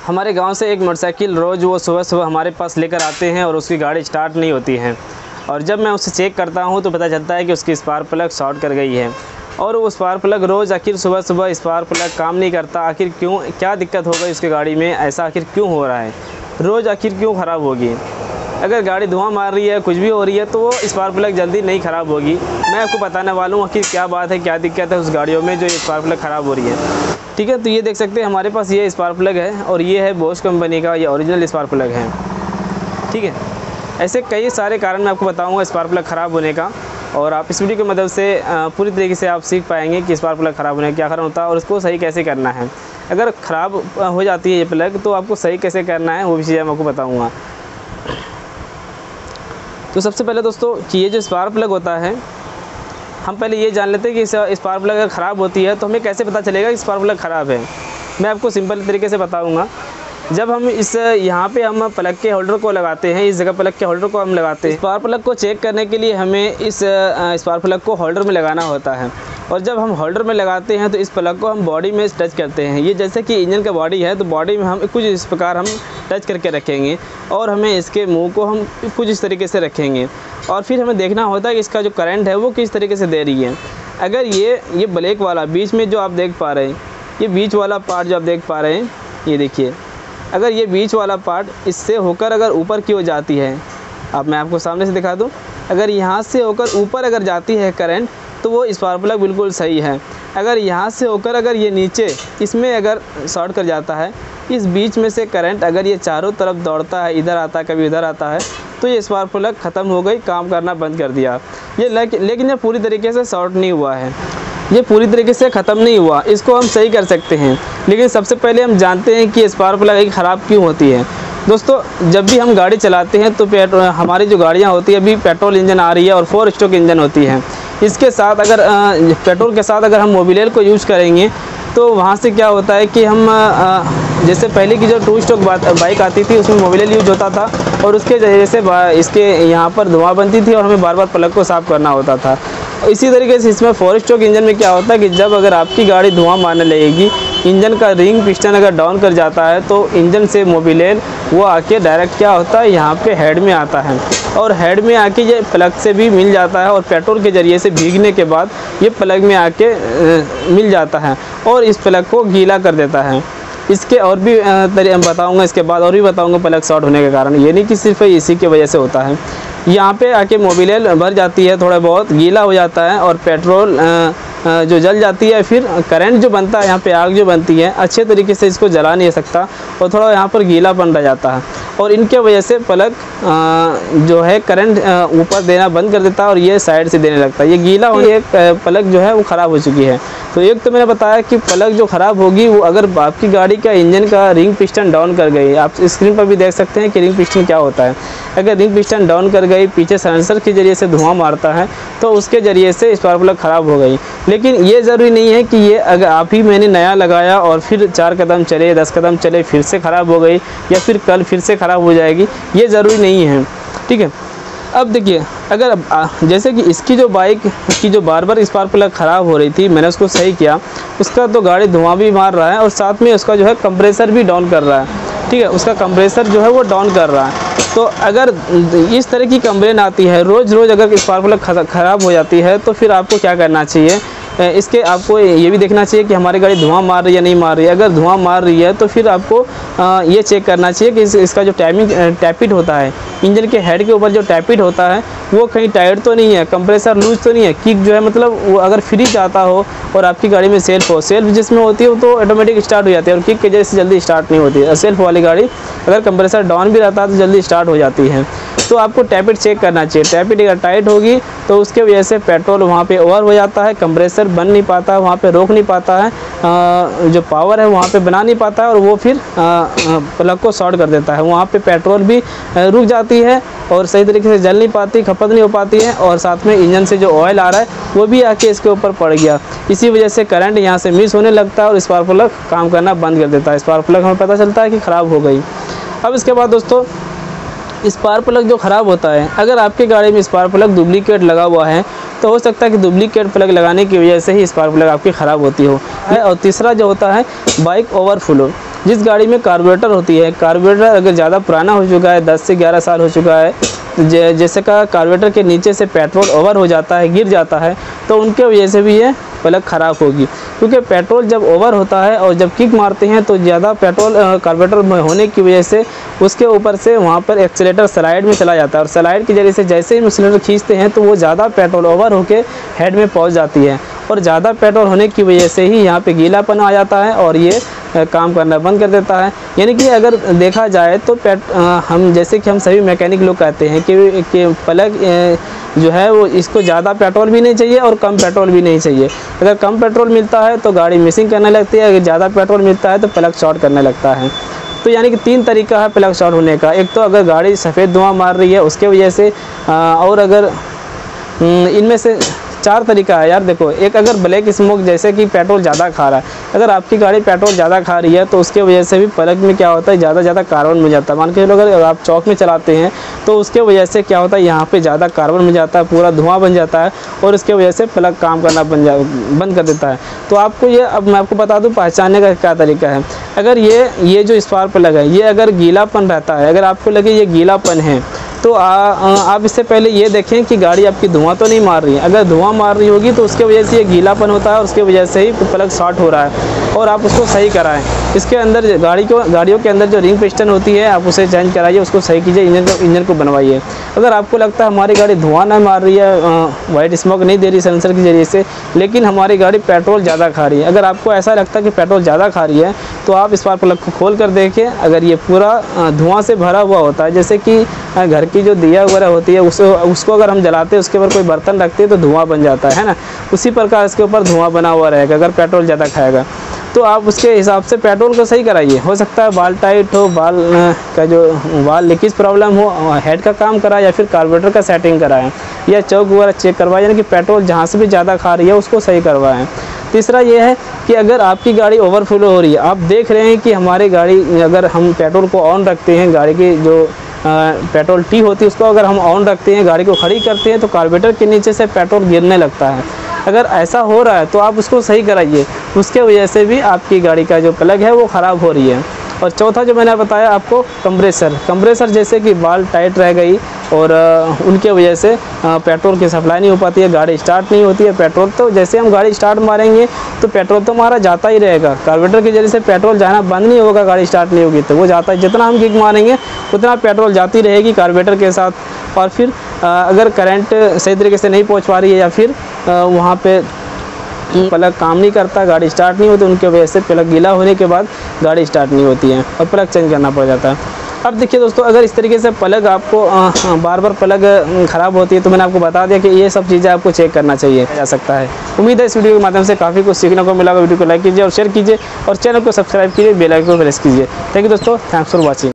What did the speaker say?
हमारे गांव से एक मोटरसाइकिल रोज़ वो सुबह सुबह हमारे पास लेकर आते हैं और उसकी गाड़ी स्टार्ट नहीं होती है। और जब मैं उसे चेक करता हूं तो पता चलता है कि उसकी स्पार्क प्लग शॉर्ट कर गई है। और वो स्पार्क प्लग रोज़ आखिर सुबह सुबह स्पार्क प्लग काम नहीं करता। आखिर क्यों, क्या दिक्कत हो गई उसकी गाड़ी में, ऐसा आखिर क्यों हो रहा है, रोज़ आखिर क्यों ख़राब होगी। अगर गाड़ी धुआं मार रही है, कुछ भी हो रही है, तो वो स्पार्क प्लग जल्दी नहीं ख़राब होगी। मैं आपको बताने वाला हूँ आखिर क्या बात है, क्या दिक्कत है उस गाड़ियों में जो ये स्पार्क प्लग ख़राब हो रही है। ठीक है, तो ये देख सकते हैं हमारे पास ये स्पार्क प्लग है और ये है बोश कंपनी का, ये ओरिजिनल स्पार्क प्लग है। ठीक है, ऐसे कई सारे कारण मैं आपको बताऊँगा स्पार्क प्लग ख़राब होने का, और आप इस वीडियो की मदद से पूरी तरीके से आप सीख पाएंगे कि स्पार्क प्लग ख़राब होने का क्या कारण होता है और उसको सही कैसे करना है। अगर ख़राब हो जाती है ये प्लग तो आपको सही कैसे करना है वो भी चीज़ें मैं आपको बताऊँगा। तो सबसे पहले दोस्तों कि ये जो स्पार्क प्लग होता है, हम पहले ये जान लेते हैं कि स्पार्क प्लग अगर ख़राब होती है तो हमें कैसे पता चलेगा कि स्पार्क प्लग ख़राब है। मैं आपको सिंपल तरीके से बताऊंगा। जब हम यहाँ पे हम प्लग के होल्डर को लगाते हैं, इस जगह प्लग के होल्डर को हम लगाते हैं। स्पार्क प्लग को चेक करने के लिए हमें इस स्पार्क प्लग को होल्डर में लगाना होता है। और जब हम होल्डर में लगाते हैं तो इस प्लग को हम बॉडी में टच करते हैं। ये जैसे कि इंजन का बॉडी है तो बॉडी में हम कुछ इस प्रकार हम टच करके रखेंगे और हमें इसके मुंह को हम कुछ इस तरीके से रखेंगे और फिर हमें देखना होता है कि इसका जो करंट है वो किस तरीके से दे रही है। अगर ये ब्लैक वाला बीच में जो आप देख पा रहे हैं, ये बीच वाला पार्ट जो आप देख पा रहे हैं, ये देखिए, अगर ये बीच वाला पार्ट इससे होकर अगर ऊपर की ओर जाती है, अब मैं आपको सामने से दिखा दूँ, अगर यहाँ से होकर ऊपर अगर जाती है करंट तो वो स्पार्क प्लग बिल्कुल सही है। अगर यहाँ से होकर अगर ये नीचे इसमें अगर शॉर्ट कर जाता है, इस बीच में से करंट अगर ये चारों तरफ दौड़ता है, इधर आता है कभी इधर आता है, तो ये स्पार्क प्लग ख़त्म हो गई, काम करना बंद कर दिया। ये लेकिन ये पूरी तरीके से शॉर्ट नहीं हुआ है, ये पूरी तरीके से ख़त्म नहीं हुआ, इसको हम सही कर सकते हैं। लेकिन सबसे पहले हम जानते हैं कि स्पार्क प्लग ख़राब क्यों होती है। दोस्तों जब भी हम गाड़ी चलाते हैं तो हमारी जो गाड़ियाँ होती है, अभी पेट्रोल इंजन आ रही है और 4 स्ट्रोक इंजन होती है। इसके साथ अगर पेट्रोल के साथ अगर हम मोबिलियल को यूज़ करेंगे तो वहाँ से क्या होता है कि हम जैसे पहले की जो 2 स्ट्रोक बाइक आती थी उसमें मोबिलियल यूज होता था और उसके वजह से इसके यहाँ पर धुआं बनती थी और हमें बार बार प्लग को साफ़ करना होता था। इसी तरीके से इसमें 4 स्ट्रोक इंजन में क्या होता है कि जब अगर आपकी गाड़ी धुआं मारने लगेगी, इंजन का रिंग पिस्टन अगर डाउन कर जाता है तो इंजन से मोबिलियल वो आके डायरेक्ट क्या होता है, यहाँ पे हेड में आता है और हेड में आके ये प्लग से भी मिल जाता है और पेट्रोल के ज़रिए से भीगने के बाद ये प्लग में आके मिल जाता है और इस प्लग को गीला कर देता है। इसके और भी बताऊंगा, इसके बाद और भी बताऊंगा प्लग शॉर्ट होने के कारण। ये नहीं कि सिर्फ इसी की वजह से होता है। यहाँ पे आके मोबिलियल भर जाती है, थोड़ा बहुत गीला हो जाता है और पेट्रोल जो जल जाती है, फिर करंट जो बनता है, यहाँ पे आग जो बनती है, अच्छे तरीके से इसको जला नहीं सकता और थोड़ा यहाँ पर गीलापन रह जाता है और इनके वजह से प्लग जो है करंट ऊपर देना बंद कर देता है और ये साइड से देने लगता है। ये गीला हो, ये प्लग जो है वो ख़राब हो चुकी है। तो एक तो मैंने बताया कि प्लग जो ख़राब होगी वो अगर आपकी गाड़ी का इंजन का रिंग पिस्टन डाउन कर गई, आप स्क्रीन पर भी देख सकते हैं कि रिंग पिस्टन क्या होता है। अगर रिंग पिस्टन डाउन कर गई, पीछे सेंसर के ज़रिए से धुआं मारता है तो उसके ज़रिए से स्पार्क प्लग ख़राब हो गई। लेकिन ये ज़रूरी नहीं है कि ये अगर आप ही मैंने नया लगाया और फिर 4 कदम चले, 10 कदम चले, फिर से ख़राब हो गई या फिर कल फिर से ख़राब हो जाएगी, ये ज़रूरी नहीं है। ठीक है, अब देखिए, अगर जैसे कि इसकी जो बाइक की जो बार बार स्पार्क प्लग ख़राब हो रही थी, मैंने उसको सही किया, उसका तो गाड़ी धुआं भी मार रहा है और साथ में उसका जो है कंप्रेसर भी डाउन कर रहा है। ठीक है, उसका कंप्रेसर जो है वो डाउन कर रहा है। तो अगर इस तरह की कंप्लेन आती है, रोज़ अगर स्पार्क प्लग ख़राब हो जाती है तो फिर आपको क्या करना चाहिए, इसके आपको ये भी देखना चाहिए कि हमारी गाड़ी धुआं मार रही है या नहीं मार रही है। अगर धुआं मार रही है तो फिर आपको ये चेक करना चाहिए कि इसका जो टैपिट होता है, इंजन के हेड के ऊपर जो टैपिट होता है वो कहीं टाइट तो नहीं है, कंप्रेसर लूज तो नहीं है, किक जो है मतलब वो अगर फ्री जाता हो और आपकी गाड़ी में सेल्फ हो, सेल्फ जिसमें होती है वो तो ऑटोमेटिक स्टार्ट हो जाती है और किक के जैसे जल्दी स्टार्ट नहीं होती है। सेल्फ वाली गाड़ी अगर कंप्रेसर डाउन भी रहता है तो जल्दी स्टार्ट हो जाती है। तो आपको टैपिट चेक करना चाहिए। टैपिट अगर टाइट होगी तो उसके वजह से पेट्रोल वहाँ पे ओवर हो जाता है, कंप्रेसर बन नहीं पाता है, वहाँ पे रोक नहीं पाता है, जो पावर है वहाँ पे बना नहीं पाता है और वो फिर प्लग को शॉर्ट कर देता है। वहाँ पे पेट्रोल भी रुक जाती है और सही तरीके से जल नहीं पाती, खपत नहीं हो पाती है और साथ में इंजन से जो ऑयल आ रहा है वो भी आके इसके ऊपर पड़ गया। इसी वजह से करंट यहाँ से मिस होने लगता है और स्पार्क प्लग काम करना बंद कर देता है। स्पार्क प्लग हमें पता चलता है कि ख़राब हो गई। अब इसके बाद दोस्तों स्पार्क प्लग जो ख़राब होता है, अगर आपकी गाड़ी में स्पार्क प्लग डुप्लीकेट लगा हुआ है तो हो सकता है कि डुप्लीकेट प्लग लगाने की वजह से ही स्पार्क प्लग आपकी ख़राब होती हो। और तीसरा जो होता है बाइक ओवरफ्लो। जिस गाड़ी में कार्बोरेटर होती है, कार्बोरेटर अगर ज़्यादा पुराना हो चुका है, 10 से 11 साल हो चुका है, जैसे का कार्बोरेटर के नीचे से पेट्रोल ओवर हो जाता है, गिर जाता है, तो उनके वजह से भी ये प्लग ख़राब होगी। क्योंकि पेट्रोल जब ओवर होता है और जब किक मारते हैं तो ज़्यादा पेट्रोल कार्बोरेटर में होने की वजह से उसके ऊपर से वहाँ पर एक्सीलेटर स्लाइड में चला जाता है, और स्लाइड के जरिए से जैसे ही एक्सीलेटर खींचते हैं तो वो ज़्यादा पेट्रोल ओवर होकर हेड में पहुँच जाती है, और ज़्यादा पेट्रोल होने की वजह से ही यहाँ पे गीलापन आ जाता है और ये काम करना बंद कर देता है। यानी कि अगर देखा जाए तो हम जैसे कि हम सभी मैकेनिक लोग कहते हैं कि प्लग जो है वो इसको ज़्यादा पेट्रोल भी नहीं चाहिए और कम पेट्रोल भी नहीं चाहिए। अगर कम पेट्रोल मिलता है तो गाड़ी मिसिंग करने लगती है, अगर ज़्यादा पेट्रोल मिलता है तो प्लग शॉर्ट करने लगता है। तो यानी कि 3 तरीका है प्लग शॉर्ट होने का। एक तो अगर गाड़ी सफ़ेद धुआं मार रही है उसके वजह से, और अगर इनमें से 4 तरीका है यार। देखो, एक अगर ब्लैक स्मोक जैसे कि पेट्रोल ज़्यादा खा रहा है, अगर आपकी गाड़ी पेट्रोल ज़्यादा खा रही है तो उसके वजह से भी प्लग में क्या होता है, ज़्यादा कार्बन मिल जाता है। मान के चलो अगर आप चौक में चलाते हैं तो उसके वजह से क्या होता है, यहाँ पे ज़्यादा कार्बन मिल जाता है, पूरा धुआं बन जाता है और उसके वजह से प्लग काम करना बंद कर देता है। तो आपको ये, अब मैं आपको बता दूँ पहचानने का क्या तरीका है। अगर ये जो स्पार्क प्लग है ये अगर गीलापन रहता है, अगर आपको लगे ये गीलापन है, तो आप इससे पहले ये देखें कि गाड़ी आपकी धुआं तो नहीं मार रही है। अगर धुआं मार रही होगी तो उसके वजह से ये गीलापन होता है और उसके वजह से ही प्लग शॉर्ट हो रहा है, और आप उसको सही कराएं। इसके अंदर गाड़ियों के अंदर जो रिंग पिस्टन होती है आप उसे चेंज कराइए, उसको सही कीजिए, इंजन को बनवाइए। अगर आपको लगता है हमारी गाड़ी धुआं नहीं मार रही है, वाइट स्मोक नहीं दे रही सेंसर के जरिए से, लेकिन हमारी गाड़ी पेट्रोल ज़्यादा खा रही है, अगर आपको ऐसा लगता है कि पेट्रोल ज़्यादा खा रही है तो आप स्पार्क प्लग को खोल कर देखिए। अगर ये पूरा धुआं से भरा हुआ होता है, जैसे कि घर की जो दिया वगैरह होती है उसको अगर हम जलाते हैं उसके ऊपर कोई बर्तन रखते हैं तो धुआं बन जाता है ना, उसी प्रकार इसके ऊपर धुआं बना हुआ रहेगा अगर पेट्रोल ज़्यादा खाएगा। तो आप उसके हिसाब से पेट्रोल को सही कराइए। हो सकता है बाल टाइट हो, बाल का जो बाल लीकेज प्रॉब्लम हो, हेड का काम कराए या फिर कार्बोरेटर का सेटिंग कराएं या चौक वगैरह चेक करवाएं, यानी कि पेट्रोल जहाँ से भी ज़्यादा खा रही है उसको सही करवाएं। तीसरा ये है कि अगर आपकी गाड़ी ओवरफ्लो हो रही है, आप देख रहे हैं कि हमारी गाड़ी, अगर हम पेट्रोल को ऑन रखते हैं, गाड़ी की जो पेट्रोल टी होती है उसको अगर हम ऑन रखते हैं, गाड़ी को खड़ी करते हैं तो कार्बोरेटर के नीचे से पेट्रोल गिरने लगता है। अगर ऐसा हो रहा है तो आप उसको सही कराइए, उसके वजह से भी आपकी गाड़ी का जो प्लग है वो ख़राब हो रही है। और चौथा जो मैंने बताया आपको, कंप्रेसर जैसे कि बाल टाइट रह गई और उनके वजह से पेट्रोल की सप्लाई नहीं हो पाती है, गाड़ी स्टार्ट नहीं होती है। पेट्रोल तो जैसे हम गाड़ी स्टार्ट मारेंगे तो पेट्रोल तो हमारा जाता ही रहेगा, कार्बोरेटर के जरिए से पेट्रोल जाना बंद नहीं होगा, गाड़ी स्टार्ट नहीं होगी तो वो जाता है। जितना हम किक मारेंगे उतना पेट्रोल जाती रहेगी कार्बोरेटर के साथ। और फिर अगर करंट सही तरीके से नहीं पहुँच पा रही है या फिर वहाँ पे प्लग काम नहीं करता, गाड़ी स्टार्ट नहीं होती, उनके वजह से प्लग गीला होने के बाद गाड़ी स्टार्ट नहीं होती है और प्लग चेंज करना पड़ जाता है। अब देखिए दोस्तों, अगर इस तरीके से प्लग आपको बार बार प्लग ख़राब होती है तो मैंने आपको बता दिया कि ये सब चीज़ें आपको चेक करना चाहिए जा सकता है। उम्मीद है इस वीडियो के माध्यम से काफ़ी कुछ सीखने को मिला। वीडियो को लाइक कीजिए और शेयर कीजिए और चैनल को सब्सक्राइब कीजिए, बेल आइकन को प्रेस कीजिए। थैंक यू दोस्तों, थैंक्स फॉर वॉचिंग।